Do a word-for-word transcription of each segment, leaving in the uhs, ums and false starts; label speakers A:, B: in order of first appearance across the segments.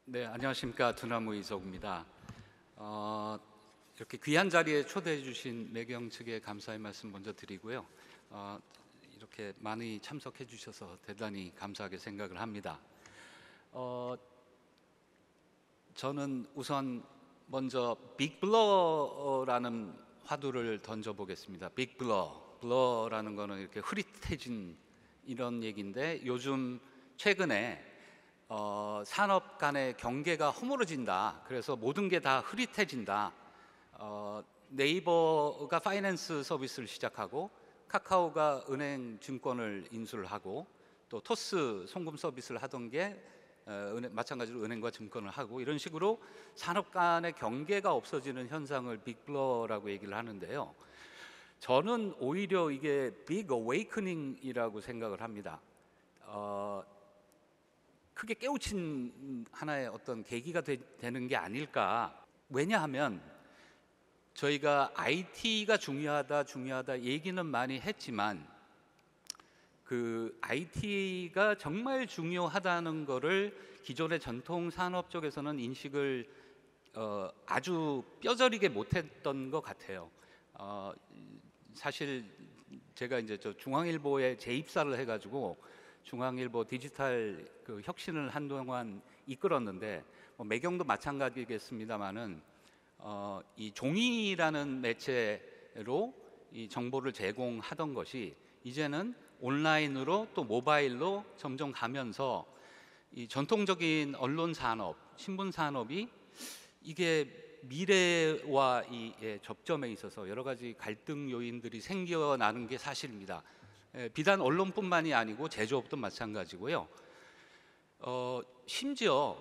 A: 네, 안녕하십니까. 두나무 이석입니다. 어, 이렇게 귀한 자리에 초대해 주신 매경 측에 감사의 말씀 먼저 드리고요. 어, 이렇게 많이 참석해 주셔서 대단히 감사하게 생각을 합니다. 어, 저는 우선 먼저 빅블러라는 화두를 던져보겠습니다. 빅블러, 블러라는 거는 이렇게 흐릿해진 이런 얘기인데, 요즘 최근에 어, 산업 간의 경계가 허물어진다. 그래서 모든 게 다 흐릿해진다. 어, 네이버가 파이낸스 서비스를 시작하고, 카카오가 은행 증권을 인수를 하고, 또 토스 송금 서비스를 하던 게 어, 은행, 마찬가지로 은행과 증권을 하고, 이런 식으로 산업 간의 경계가 없어지는 현상을 빅블러라고 얘기를 하는데요. 저는 오히려 이게 빅 어웨이커닝이라고 생각을 합니다. 어, 크게 깨우친 하나의 어떤 계기가 되, 되는 게 아닐까. 왜냐하면 저희가 아이티가 중요하다 중요하다 얘기는 많이 했지만, 그 아이티가 정말 중요하다는 거를 기존의 전통 산업 쪽에서는 인식을 어, 아주 뼈저리게 못했던 것 같아요. 어, 사실 제가 이제 저 중앙일보에 재입사를 해가지고 중앙일보 디지털 그 혁신을 한동안 이끌었는데, 뭐 매경도 마찬가지겠습니다만은 어, 이 종이라는 매체로 이 정보를 제공하던 것이 이제는 온라인으로 또 모바일로 점점 가면서 이 전통적인 언론 산업, 신문 산업이 이게 미래와 이 예, 접점에 있어서 여러 가지 갈등 요인들이 생겨나는 게 사실입니다. 예, 비단 언론뿐만이 아니고 제조업도 마찬가지고요. 어, 심지어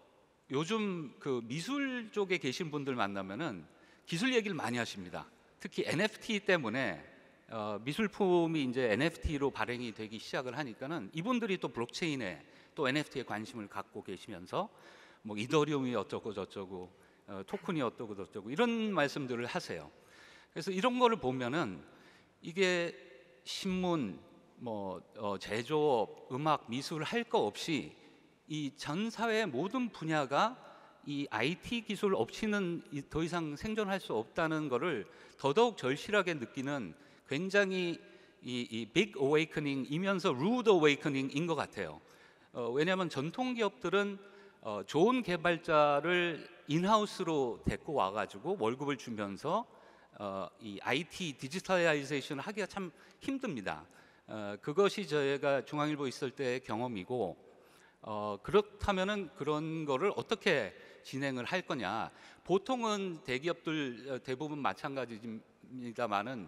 A: 요즘 그 미술 쪽에 계신 분들 만나면은 기술 얘기를 많이 하십니다. 특히 엔에프티 때문에 어, 미술품이 이제 엔에프티로 발행이 되기 시작을 하니까는 이분들이 또 블록체인에 또 엔에프티에 관심을 갖고 계시면서 뭐 이더리움이 어쩌고 저쩌고 어, 토큰이 어쩌고 저쩌고 이런 말씀들을 하세요. 그래서 이런 거를 보면은 이게 신문, 뭐 어, 제조업, 음악, 미술 할 거 없이 이 전 사회의 모든 분야가 이 아이티 기술 없이는 더 이상 생존할 수 없다는 것을 더더욱 절실하게 느끼는 굉장히 이 빅 어웨이커닝이면서 루드 어웨이커닝인 것 같아요. 어, 왜냐하면 전통 기업들은 어, 좋은 개발자를 인하우스로 데리고 와가지고 월급을 주면서 어, 이 아이티 디지털라이제이션을 하기가 참 힘듭니다. 어, 그것이 저희가 중앙일보 있을 때의 경험이고, 어, 그렇다면은 그런 거를 어떻게 진행을 할 거냐. 보통은 대기업들 대부분 마찬가지입니다만은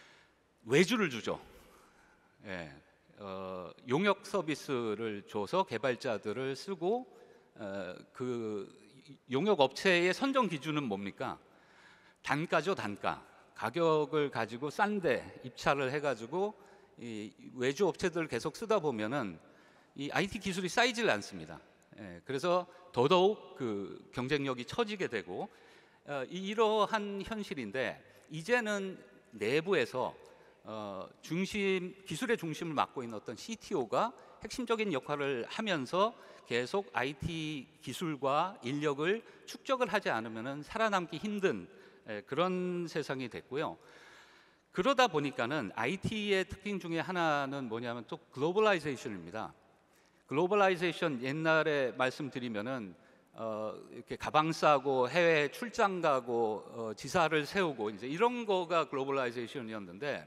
A: 외주를 주죠. 예, 어, 용역 서비스를 줘서 개발자들을 쓰고, 어, 그 용역 업체의 선정 기준은 뭡니까? 단가죠, 단가. 가격을 가지고 싼데 입찰을 해가지고 이 외주 업체들 계속 쓰다 보면은 이 아이티 기술이 쌓이질 않습니다. 예, 그래서 더더욱 그 경쟁력이 처지게 되고, 어, 이러한 현실인데, 이제는 내부에서 어, 중심 기술의 중심을 맡고 있는 어떤 씨티오가 핵심적인 역할을 하면서 계속 아이티 기술과 인력을 축적을 하지 않으면은 살아남기 힘든 예, 그런 세상이 됐고요. 그러다 보니까는 아이티의 특징 중에 하나는 뭐냐면 또 글로벌라이제이션입니다. 글로벌라이제이션 옛날에 말씀드리면은 어, 이렇게 가방 싸고 해외 출장 가고 어, 지사를 세우고 이제 이런 거가 글로벌라이제이션이었는데,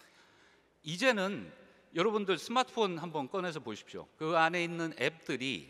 A: 이제는 여러분들 스마트폰 한번 꺼내서 보십시오. 그 안에 있는 앱들이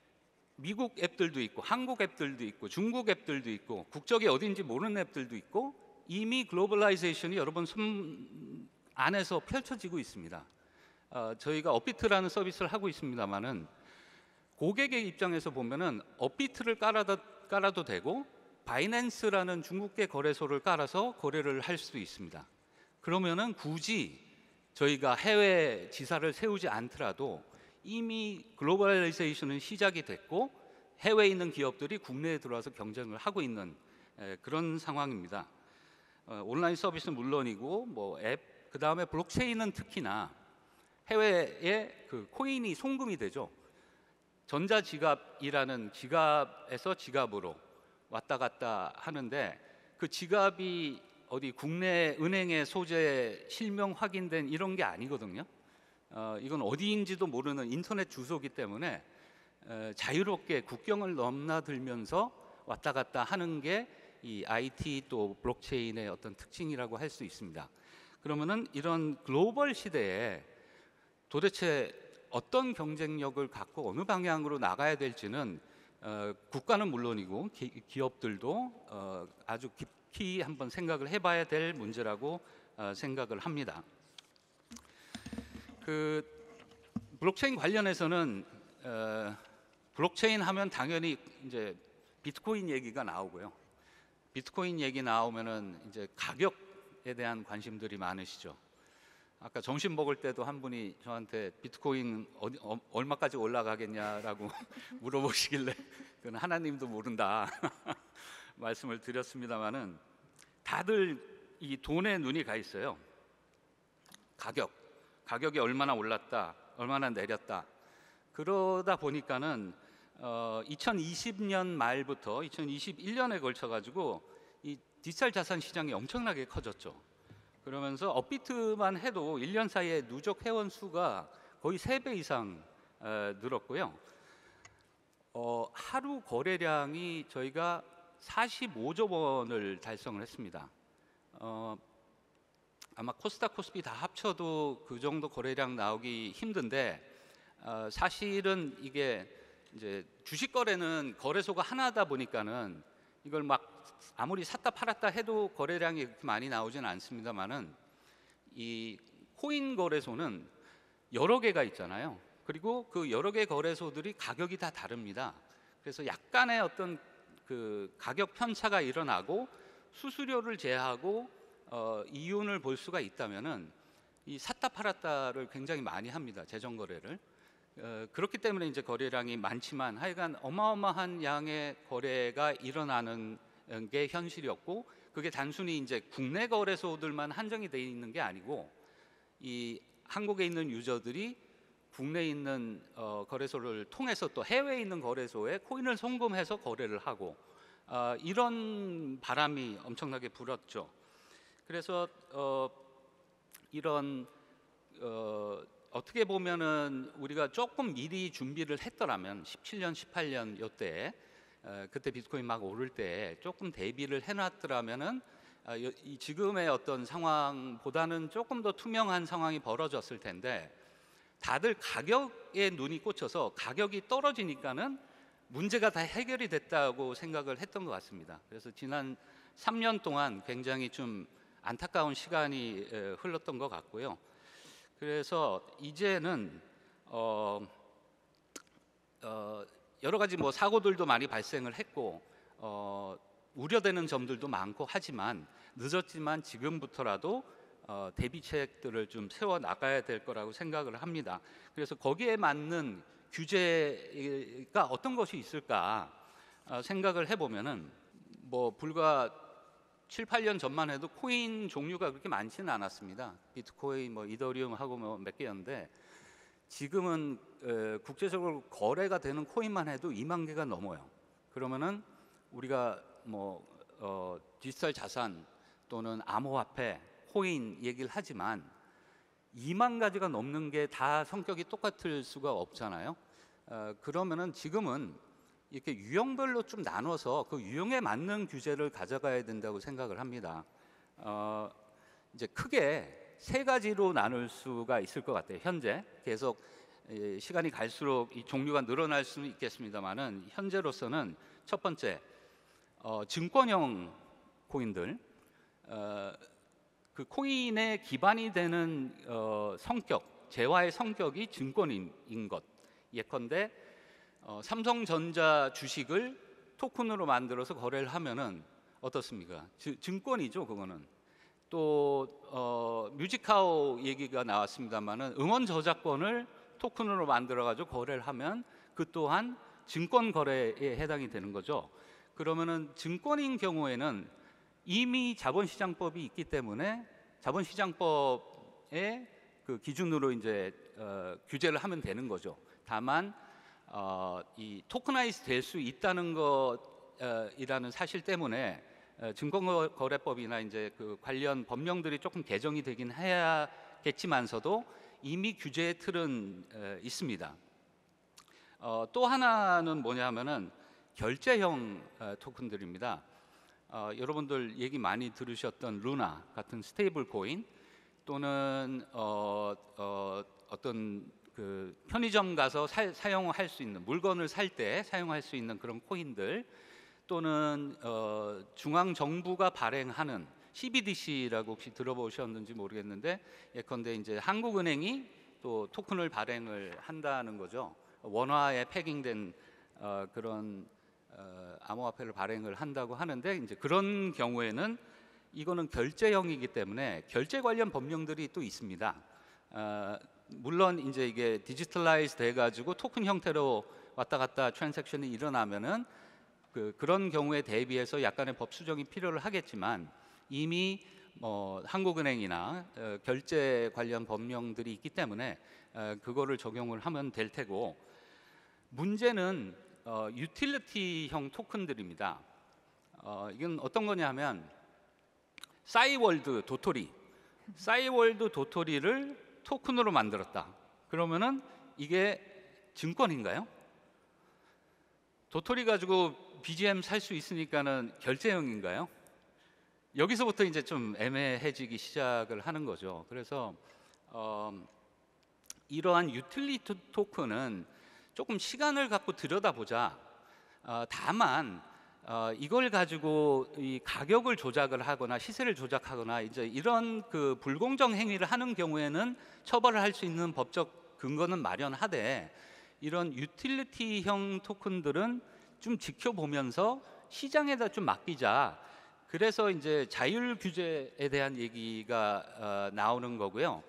A: 미국 앱들도 있고 한국 앱들도 있고 중국 앱들도 있고 국적이 어딘지 모르는 앱들도 있고, 이미 글로벌라이제이션이 여러분 손 안에서 펼쳐지고 있습니다. 어, 저희가 업비트라는 서비스를 하고 있습니다만은 고객의 입장에서 보면은 업비트를 깔아도, 깔아도 되고 바이낸스라는 중국계 거래소를 깔아서 거래를 할 수도 있습니다. 그러면은 굳이 저희가 해외 지사를 세우지 않더라도 이미 글로벌라이제이션은 시작이 됐고, 해외에 있는 기업들이 국내에 들어와서 경쟁을 하고 있는 에, 그런 상황입니다. 어, 온라인 서비스는 물론이고 뭐 앱, 그 다음에 블록체인은 특히나 해외에 그 코인이 송금이 되죠. 전자지갑이라는 지갑에서 지갑으로 왔다 갔다 하는데 그 지갑이 어디 국내 은행에 소재 실명 확인된 이런 게 아니거든요. 어, 이건 어디인지도 모르는 인터넷 주소기 때문에 에, 자유롭게 국경을 넘나들면서 왔다 갔다 하는 게 이 아이티 또 블록체인의 어떤 특징이라고 할 수 있습니다. 그러면은 이런 글로벌 시대에 도대체 어떤 경쟁력을 갖고 어느 방향으로 나가야 될지는 어, 국가는 물론이고 기, 기업들도 어, 아주 깊이 한번 생각을 해봐야 될 문제라고 어, 생각을 합니다. 그 블록체인 관련해서는 어, 블록체인 하면 당연히 이제 비트코인 얘기가 나오고요. 비트코인 얘기 나오면은 이제 가격에 대한 관심들이 많으시죠. 아까 점심 먹을 때도 한 분이 저한테 비트코인 어디, 어, 얼마까지 올라가겠냐라고 물어보시길래 그건 하나님도 모른다 말씀을 드렸습니다마는 다들 이 돈에 눈이 가 있어요. 가격, 가격이 얼마나 올랐다, 얼마나 내렸다. 그러다 보니까는 어, 이천이십 년 말부터 이천이십일 년에 걸쳐 가지고 이 디지털 자산 시장이 엄청나게 커졌죠. 그러면서 업비트만 해도 일 년 사이에 누적 회원 수가 거의 세 배 이상 어, 늘었고요. 어, 하루 거래량이 저희가 사십오조 원을 달성을 했습니다. 어, 아마 코스닥 코스피 다 합쳐도 그 정도 거래량 나오기 힘든데 어, 사실은 이게 이제 주식 거래는 거래소가 하나다 보니까는 이걸 막 아무리 샀다 팔았다 해도 거래량이 그렇게 많이 나오지는 않습니다만은 이 코인 거래소는 여러 개가 있잖아요. 그리고 그 여러 개 거래소들이 가격이 다 다릅니다. 그래서 약간의 어떤 그 가격 편차가 일어나고 수수료를 제하고 어, 이윤을 볼 수가 있다면은 이 샀다 팔았다를 굉장히 많이 합니다. 재정 거래를. 어, 그렇기 때문에 이제 거래량이 많지만 하여간 어마어마한 양의 거래가 일어나는 게 현실이었고 그게 단순히 이제 국내 거래소들만 한정이 되어 있는 게 아니고 이 한국에 있는 유저들이 국내에 있는 어, 거래소를 통해서 또 해외에 있는 거래소에 코인을 송금해서 거래를 하고 어, 이런 바람이 엄청나게 불었죠. 그래서 어, 이런 어, 어떻게 보면은 우리가 조금 미리 준비를 했더라면 십칠 년, 십팔 년 요때 어, 그때 비트코인 막 오를 때 조금 대비를 해놨더라면은 어, 이 지금의 어떤 상황보다는 조금 더 투명한 상황이 벌어졌을 텐데 다들 가격에 눈이 꽂혀서 가격이 떨어지니까는 문제가 다 해결이 됐다고 생각을 했던 것 같습니다. 그래서 지난 삼 년 동안 굉장히 좀 안타까운 시간이 에, 흘렀던 것 같고요. 그래서 이제는 어, 어, 여러 가지 뭐 사고들도 많이 발생을 했고 어, 우려되는 점들도 많고 하지만 늦었지만 지금부터라도 어, 대비책들을 좀 세워 나가야 될 거라고 생각을 합니다. 그래서 거기에 맞는 규제가 어떤 것이 있을까 어, 생각을 해보면은 뭐 불과 칠, 팔 년 전만 해도 코인 종류가 그렇게 많지는 않았습니다. 비트코인, 뭐 이더리움하고 뭐 몇 개였는데 지금은 에, 국제적으로 거래가 되는 코인만 해도 이만 개가 넘어요. 그러면은 우리가 뭐 어, 디지털 자산 또는 암호화폐, 코인 얘기를 하지만 이만 가지가 넘는 게 다 성격이 똑같을 수가 없잖아요. 어, 그러면은 지금은 이렇게 유형별로 좀 나눠서 그 유형에 맞는 규제를 가져가야 된다고 생각을 합니다. 어, 이제 크게 세 가지로 나눌 수가 있을 것 같아요. 현재 계속 시간이 갈수록 이 종류가 늘어날 수는 있겠습니다만은 현재로서는 첫 번째 어, 증권형 코인들, 어, 그 코인의 기반이 되는 어, 성격, 재화의 성격이 증권인 것. 예컨대 어, 삼성전자 주식을 토큰으로 만들어서 거래를 하면은 어떻습니까? 지, 증권이죠, 그거는. 또 어, 뮤직하우 얘기가 나왔습니다만은 음원 저작권을 토큰으로 만들어가지고 거래를 하면 그 또한 증권 거래에 해당이 되는 거죠. 그러면은 증권인 경우에는 이미 자본시장법이 있기 때문에 자본시장법의 그 기준으로 이제 어, 규제를 하면 되는 거죠. 다만 어, 이 토크나이즈 될 수 있다는 것이라는 사실 때문에 어, 증권거래법이나 이제 그 관련 법령들이 조금 개정이 되긴 해야겠지만서도 이미 규제의 틀은 에, 있습니다. 어, 또 하나는 뭐냐면은 결제형 어, 토큰들입니다. 어, 여러분들 얘기 많이 들으셨던 루나 같은 스테이블 코인 또는 어, 어, 어떤 그 편의점 가서 사, 사용할 수 있는 물건을 살 때 사용할 수 있는 그런 코인들 또는 어, 중앙 정부가 발행하는 씨비디씨라고 혹시 들어보셨는지 모르겠는데 예컨대 이제 한국은행이 또 토큰을 발행을 한다는 거죠. 원화에 패깅된 어, 그런 어, 암호화폐를 발행을 한다고 하는데 이제 그런 경우에는 이거는 결제형이기 때문에 결제 관련 법령들이 또 있습니다. 어, 물론 이제 이게 디지털라이즈 돼가지고 토큰 형태로 왔다 갔다 트랜잭션이 일어나면은 그 그런 경우에 대비해서 약간의 법 수정이 필요를 하겠지만 이미 뭐 한국은행이나 어, 결제 관련 법령들이 있기 때문에 어, 그거를 적용을 하면 될 테고 문제는 어, 유틸리티형 토큰들입니다. 어, 이건 어떤 거냐면 싸이월드 도토리, 싸이월드 도토리를 토큰으로 만들었다. 그러면은 이게 증권인가요? 도토리 가지고 비지엠 살 수 있으니까는 결제형인가요? 여기서부터 이제 좀 애매해지기 시작을 하는 거죠. 그래서 어, 이러한 유틸리티 토큰은 조금 시간을 갖고 들여다보자. 어, 다만 어, 이걸 가지고 이 가격을 조작을 하거나 시세를 조작하거나 이제 이런 그 불공정 행위를 하는 경우에는 처벌을 할 수 있는 법적 근거는 마련하되 이런 유틸리티형 토큰들은 좀 지켜보면서 시장에다 좀 맡기자. 그래서 이제 자율 규제에 대한 얘기가 어, 나오는 거고요.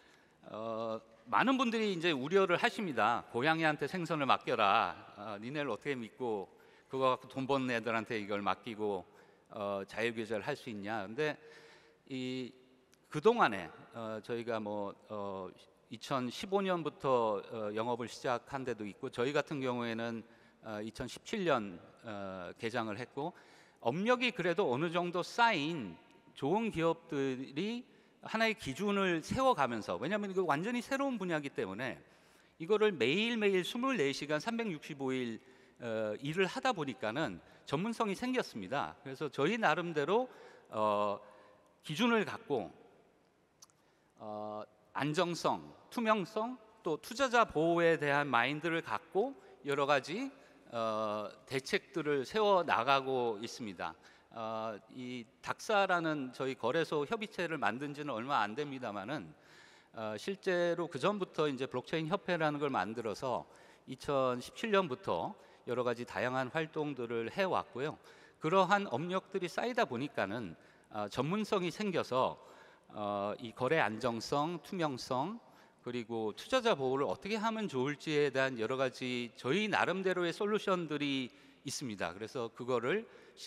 A: 어, 많은 분들이 이제 우려를 하십니다. 고양이한테 생선을 맡겨라. 어, 니네를 어떻게 믿고 그거 갖고 돈 버는 애들한테 이걸 맡기고 어, 자율 규제를 할 수 있냐. 근데 이 그동안에 어, 저희가 뭐 어, 이천십오 년부터 어, 영업을 시작한 데도 있고 저희 같은 경우에는 어, 이천십칠 년 어, 개장을 했고 업력이 그래도 어느 정도 쌓인 좋은 기업들이 하나의 기준을 세워가면서 왜냐하면 이거 완전히 새로운 분야이기 때문에 이거를 매일매일 이십사 시간 삼백육십오 일 어, 일을 하다 보니까는 전문성이 생겼습니다. 그래서 저희 나름대로 어, 기준을 갖고 어, 안정성, 투명성, 또 투자자 보호에 대한 마인드를 갖고 여러 가지 어, 대책들을 세워 나가고 있습니다. 어, 이 닥사라는 저희 거래소 협의체를 만든 지는 얼마 안 됩니다만은 어, 실제로 그 전부터 이제 블록체인 협회라는 걸 만들어서 이천십칠 년부터 여러 가지 다양한 활동들을 해 왔고요. 그러한 업력들이 쌓이다 보니까는 어, 전문성이 생겨서 어, 이 거래 안정성, 투명성 그리고 투자자 보호를 어떻게 하면 좋을지에 대한 여러 가지 저희 나름대로의 솔루션들이 있습니다. 그래서 그거를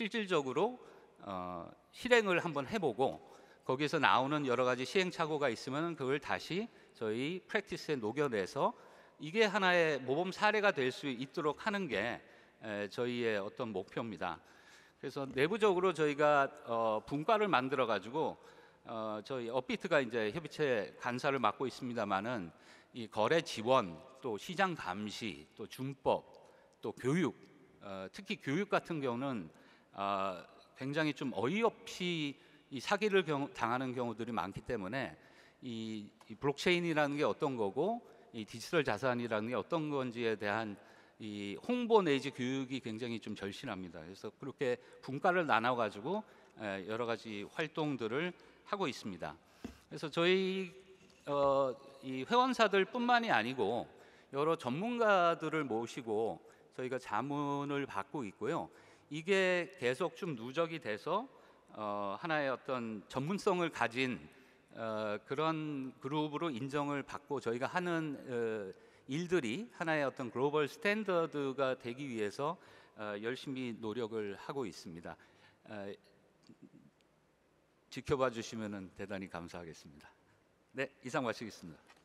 A: 실질적으로 어, 실행을 한번 해보고 거기에서 나오는 여러 가지 시행착오가 있으면 그걸 다시 저희 프랙티스에 녹여내서 이게 하나의 모범 사례가 될 수 있도록 하는 게 에, 저희의 어떤 목표입니다. 그래서 내부적으로 저희가 어, 분과를 만들어 가지고 어, 저희 업비트가 이제 협의체 간사를 맡고 있습니다만은 이 거래 지원, 또 시장 감시, 또 준법, 또 교육, 어, 특히 교육 같은 경우는 어, 굉장히 좀 어이없이 이 사기를 경우, 당하는 경우들이 많기 때문에 이, 이 블록체인이라는 게 어떤 거고 이 디지털 자산이라는 게 어떤 건지에 대한 이 홍보 내지 교육이 굉장히 좀 절실합니다. 그래서 그렇게 분과를 나눠 가지고 여러 가지 활동들을 하고 있습니다. 그래서 저희 어, 이 회원사들뿐만이 아니고 여러 전문가들을 모시고 저희가 자문을 받고 있고요. 이게 계속 좀 누적이 돼서 어, 하나의 어떤 전문성을 가진 어, 그런 그룹으로 인정을 받고 저희가 하는 어, 일들이 하나의 어떤 글로벌 스탠더드가 되기 위해서 어, 열심히 노력을 하고 있습니다. 어, 지켜봐 주시면 대단히 감사하겠습니다. 네, 이상 마치겠습니다.